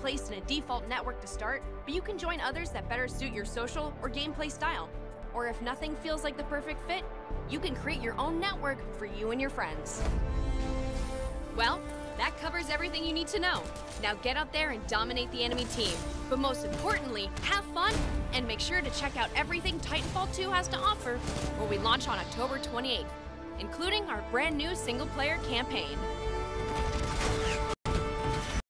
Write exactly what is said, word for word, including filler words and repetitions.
placed in a default network to start, but you can join others that better suit your social or gameplay style. Or if nothing feels like the perfect fit, you can create your own network for you and your friends. Well, that covers everything you need to know. Now get out there and dominate the enemy team. But most importantly, have fun and make sure to check out everything Titanfall two has to offer when we launch on October twenty-eighth, including our brand new single-player campaign.